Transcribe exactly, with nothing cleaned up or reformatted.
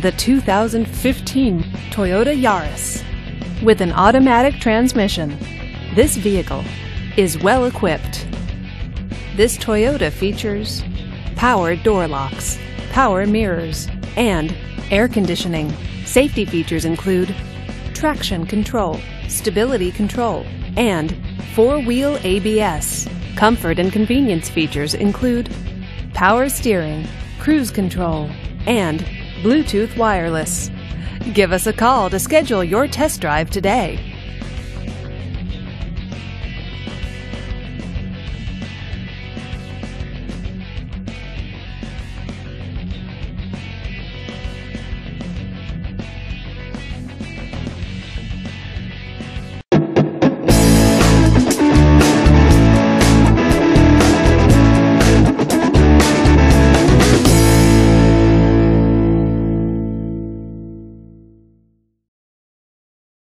the two thousand fifteen Toyota Yaris. With an automatic transmission, this vehicle is well equipped. This Toyota features power door locks, power mirrors, and air conditioning. Safety features include traction control, stability control, and four-wheel A B S. Comfort and convenience features include power steering, cruise control, and Bluetooth wireless. Give us a call to schedule your test drive today.